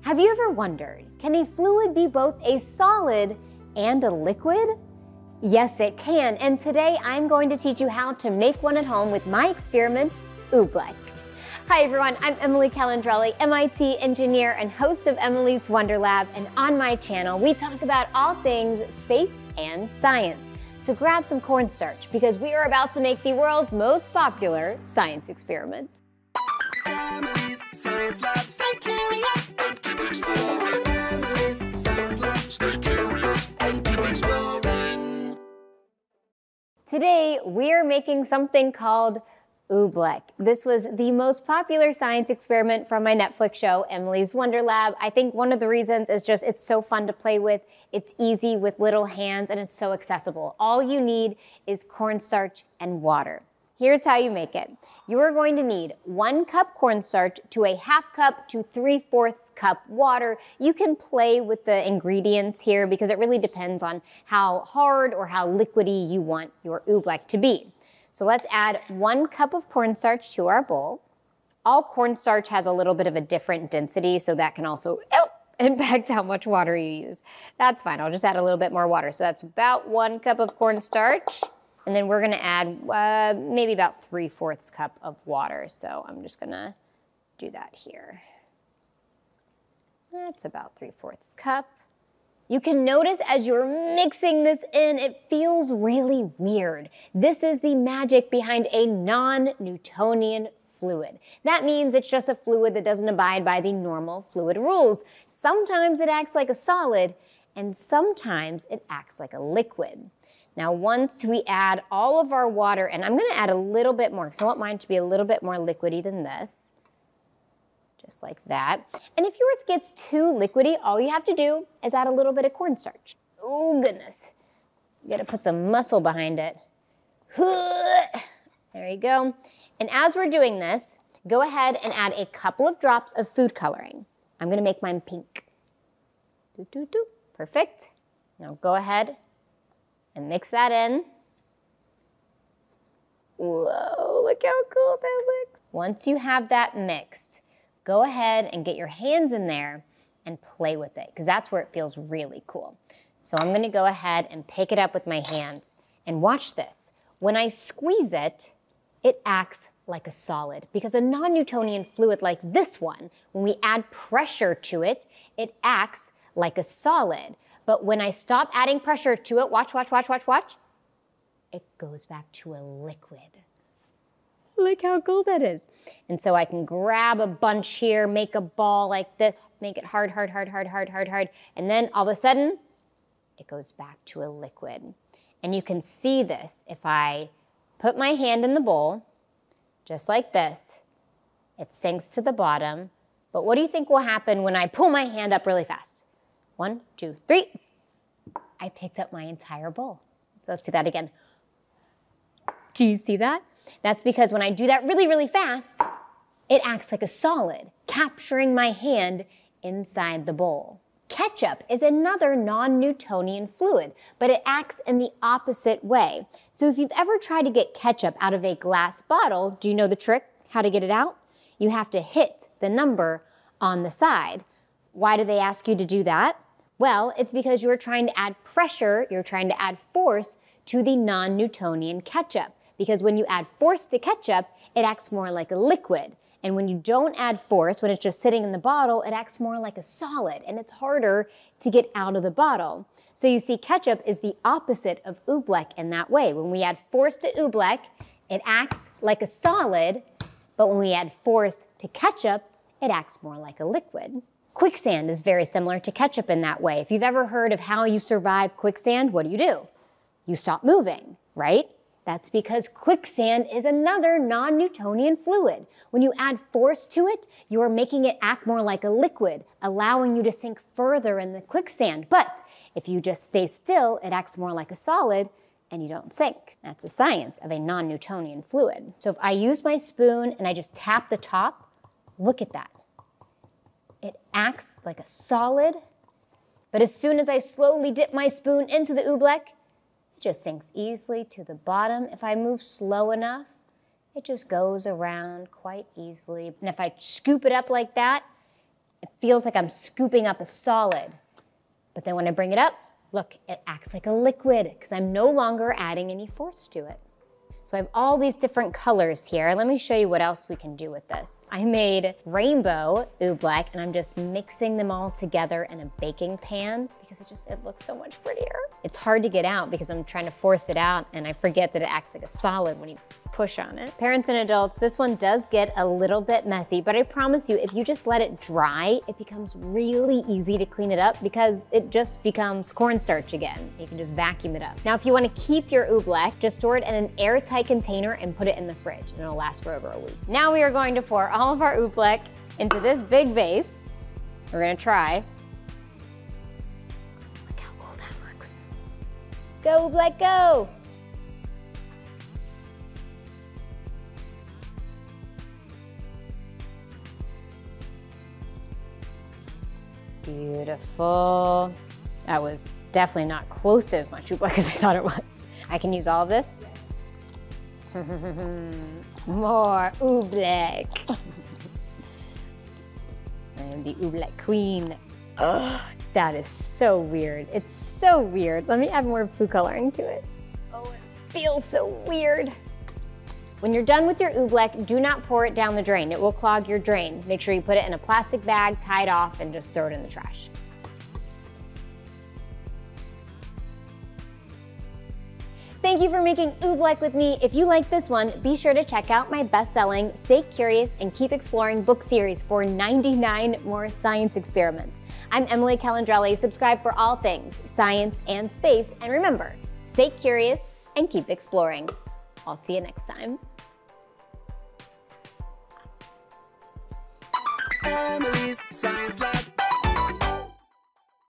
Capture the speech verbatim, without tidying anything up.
Have you ever wondered, can a fluid be both a solid and a liquid? Yes, it can, and today I'm going to teach you how to make one at home with my experiment, Oobleck. Hi everyone, I'm Emily Calandrelli, M I T engineer and host of Emily's Wonder Lab, and on my channel we talk about all things space and science. So grab some cornstarch because we are about to make the world's most popular science experiment. Emily's Science Lab, stay curious and keep exploring. Emily's Science Lab, stay curious and keep exploring. Today we're making something called Oobleck. This was the most popular science experiment from my Netflix show, Emily's Wonder Lab. I think one of the reasons is just it's so fun to play with, it's easy with little hands, and it's so accessible. All you need is cornstarch and water. Here's how you make it. You are going to need one cup cornstarch to a half cup to three-fourths cup water. You can play with the ingredients here because it really depends on how hard or how liquidy you want your Oobleck to be. So let's add one cup of cornstarch to our bowl. All cornstarch has a little bit of a different density, so that can also oh, impact how much water you use. That's fine, I'll just add a little bit more water. So that's about one cup of cornstarch. And then we're gonna add uh, maybe about three-fourths cup of water. So I'm just gonna do that here. That's about three-fourths cup. You can notice as you're mixing this in, it feels really weird. This is the magic behind a non-Newtonian fluid. That means it's just a fluid that doesn't abide by the normal fluid rules. Sometimes it acts like a solid, and sometimes it acts like a liquid. Now, once we add all of our water, and I'm gonna add a little bit more, because I want mine to be a little bit more liquidy than this. Just like that. And if yours gets too liquidy, all you have to do is add a little bit of cornstarch. Oh goodness. You gotta put some muscle behind it. There you go. And as we're doing this, go ahead and add a couple of drops of food coloring. I'm gonna make mine pink. Doo, doo, doo. Perfect. Now go ahead and mix that in. Whoa, look how cool that looks. Once you have that mixed, go ahead and get your hands in there and play with it, because that's where it feels really cool. So I'm gonna go ahead and pick it up with my hands, and watch this. When I squeeze it, it acts like a solid, because a non-Newtonian fluid like this one, when we add pressure to it, it acts like a solid. But when I stop adding pressure to it, watch, watch, watch, watch, watch, it goes back to a liquid. Look how cool that is. And so I can grab a bunch here, make a ball like this, make it hard, hard, hard, hard, hard, hard, hard, and then all of a sudden, it goes back to a liquid. And you can see this. If I put my hand in the bowl, just like this, it sinks to the bottom. But what do you think will happen when I pull my hand up really fast? One, two, three. I picked up my entire bowl. So let's do that again. Do you see that? That's because when I do that really, really fast, it acts like a solid, capturing my hand inside the bowl. Ketchup is another non-Newtonian fluid, but it acts in the opposite way. So if you've ever tried to get ketchup out of a glass bottle, do you know the trick, how to get it out? You have to hit the number on the side. Why do they ask you to do that? Well, it's because you're trying to add pressure, you're trying to add force to the non-Newtonian ketchup. Because when you add force to ketchup, it acts more like a liquid. And when you don't add force, when it's just sitting in the bottle, it acts more like a solid, and it's harder to get out of the bottle. So you see, ketchup is the opposite of Oobleck in that way. When we add force to Oobleck, it acts like a solid, but when we add force to ketchup, it acts more like a liquid. Quicksand is very similar to ketchup in that way. If you've ever heard of how you survive quicksand, what do you do? You stop moving, right? That's because quicksand is another non-Newtonian fluid. When you add force to it, you are making it act more like a liquid, allowing you to sink further in the quicksand. But if you just stay still, it acts more like a solid and you don't sink. That's the science of a non-Newtonian fluid. So if I use my spoon and I just tap the top, look at that. It acts like a solid, but as soon as I slowly dip my spoon into the Oobleck, it just sinks easily to the bottom. If I move slow enough, it just goes around quite easily. And if I scoop it up like that, It feels like I'm scooping up a solid. But then when I bring it up, look, it acts like a liquid because I'm no longer adding any force to it. So I have all these different colors here. Let me show you what else we can do with this. I made rainbow Oobleck and I'm just mixing them all together in a baking pan because it just, it looks so much prettier. It's hard to get out because I'm trying to force it out and I forget that it acts like a solid when you push on it. Parents and adults, this one does get a little bit messy, but I promise you, if you just let it dry, it becomes really easy to clean it up because it just becomes cornstarch again. You can just vacuum it up. Now, if you want to keep your Oobleck, just store it in an airtight container and put it in the fridge, and it'll last for over a week. Now we are going to pour all of our Oobleck into this big vase. We're gonna try. Look how cool that looks. Go, Oobleck, go! Beautiful. That was definitely not close to as much Oobleck as I thought it was. I can use all of this. More Oobleck. I am the Oobleck queen. Ugh, that is so weird. It's so weird. Let me add more food coloring to it. Oh, it feels so weird. When you're done with your Oobleck, do not pour it down the drain. It will clog your drain. Make sure you put it in a plastic bag, tie it off, and just throw it in the trash. Thank you for making Oobleck with me. If you like this one, be sure to check out my best-selling Stay Curious and Keep Exploring book series for ninety-nine more science experiments. I'm Emily Calandrelli. Subscribe for all things science and space. And remember, stay curious and keep exploring. I'll see you next time. Emily's Science Lab.